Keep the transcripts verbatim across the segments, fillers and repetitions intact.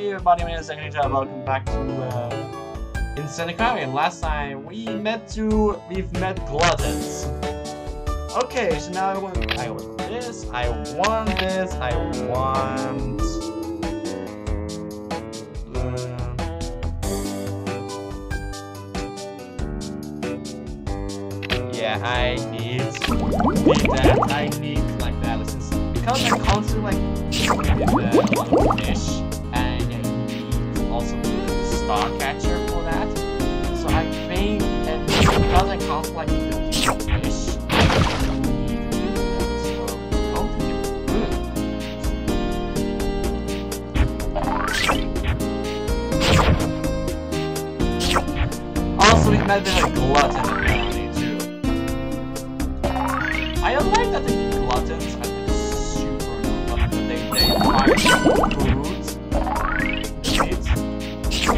everybody, my name is Insaniquarium. Welcome back to uh, Insaniquarium. Last time we met to we've met Gluttons. Okay, so now I want I want this, I want this, I want uh, yeah, I need need that. I need like that. Listen, because I'm constantly like with a lot of fish, and I need also the star catcher for that. So I think, and because I constantly like the fish, I need to do that. So I don't think it's good. Also, we met with a glutton apparently too. I don't like that the gluttons are like super annoying, but they they find foods. Right? So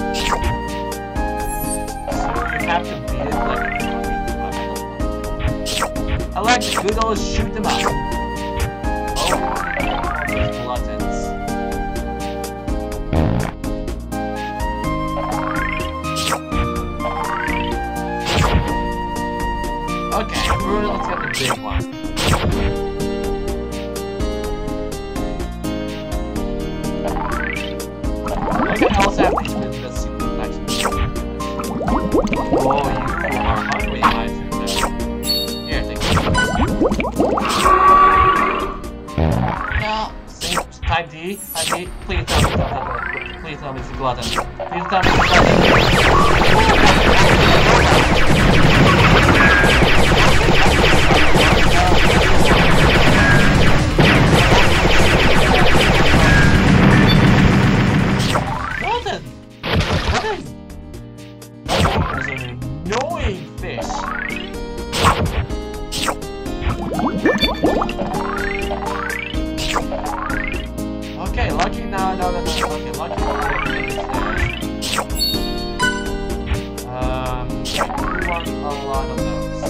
you have to beat it like I like the good old shoot them up. Oh, those gluttons. Okay, let's get the big one. Okay, I also have these with the super collection. Oh, you are hungry, my food. Here, take it. No, same type D, type D. Please tell me, please tell me it's a glutton. Please tell me it's a glutton. Okay, lucky now I know that I'm okay, lucky um we want a lot of those.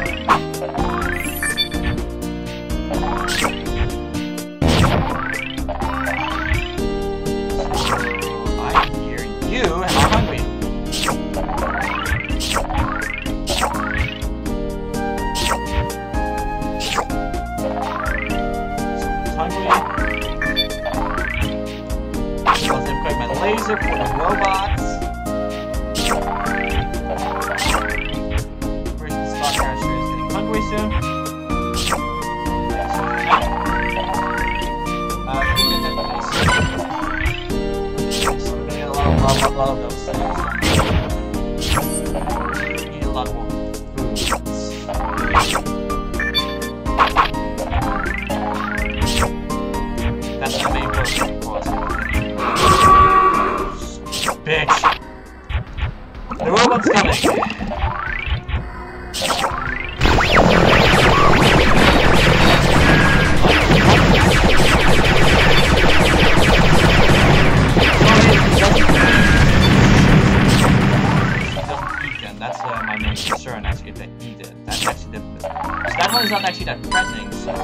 So I hear you and I'm hungry. Laser for the robots. Where's the stock catcher is getting hungry soon. Uh, I think that that's so we're gonna get a lot of, lot, lot, lot of those things. We need a lot more food. That's the main problem for us. Bitch! The robot's coming! That's uh, my main concern, actually, if they eat it. That's actually the... So that one is not actually that threatening, so...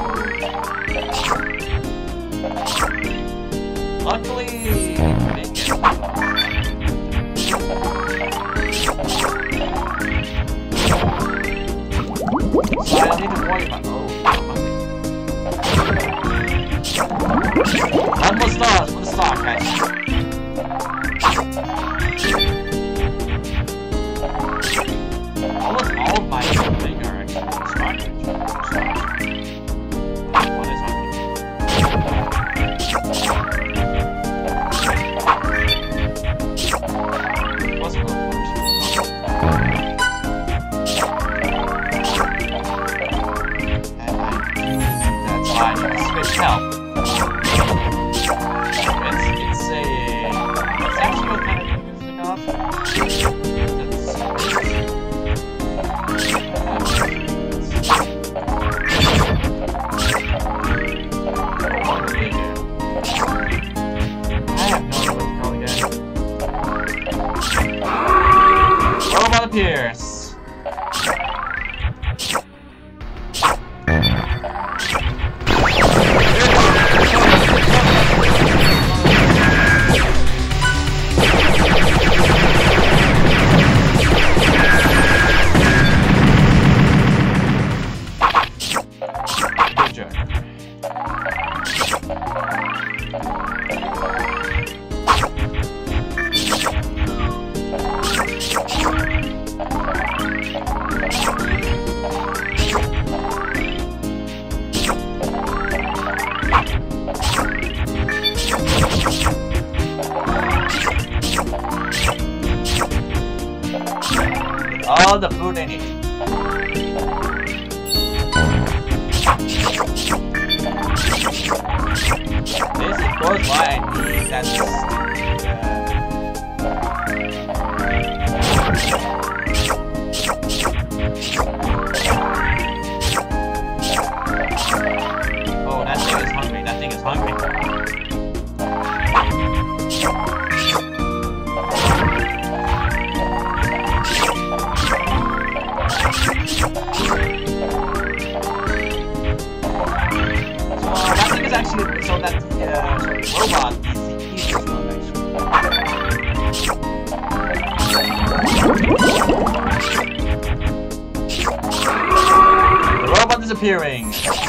Luckily... they get so I don't need to worry about... Oh, I'm hungry. One more stars for the star catch. Almost all of my things are actually star catch. One is hungry. What's the goal? I need to switch help. It's, it's a... It's actually what kind of music off. I have no idea what it's called again. Robot appears. all the food they need. This of course why I need that. Oh, that thing is hungry. That thing is hungry. Actually, so that the uh, robot is the easiest one, actually. The robot is appearing.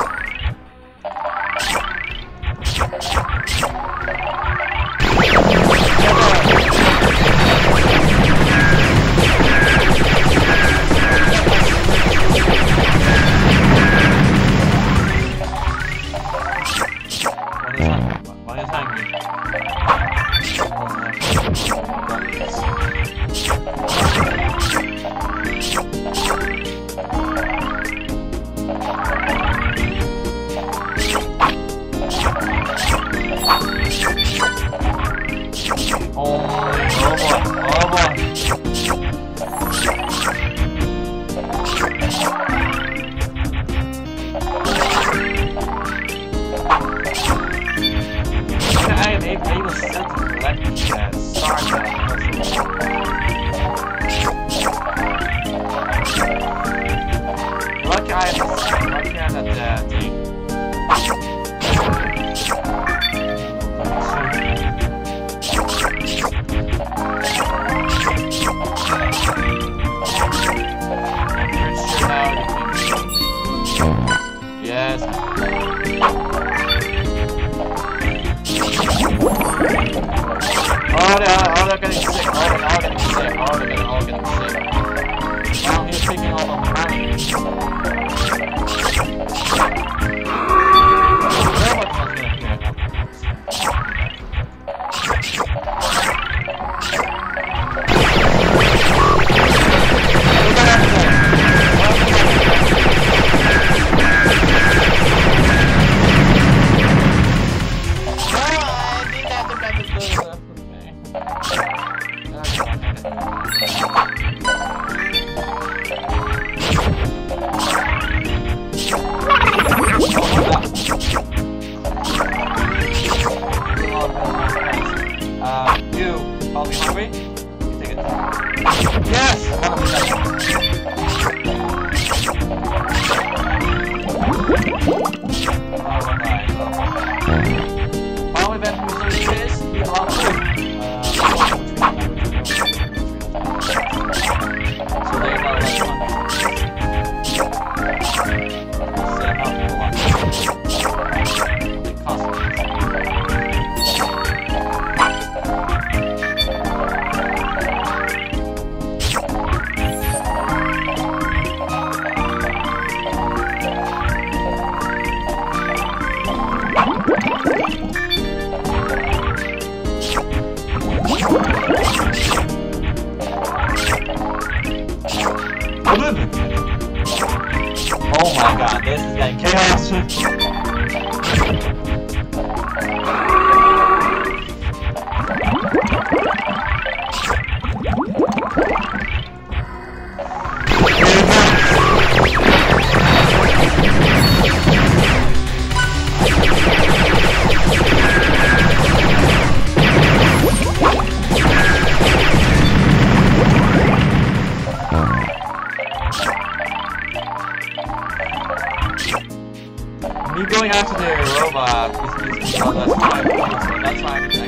Oh my god, this is getting chaos. Me going after the robot is, is, is not less time, so that's why I'm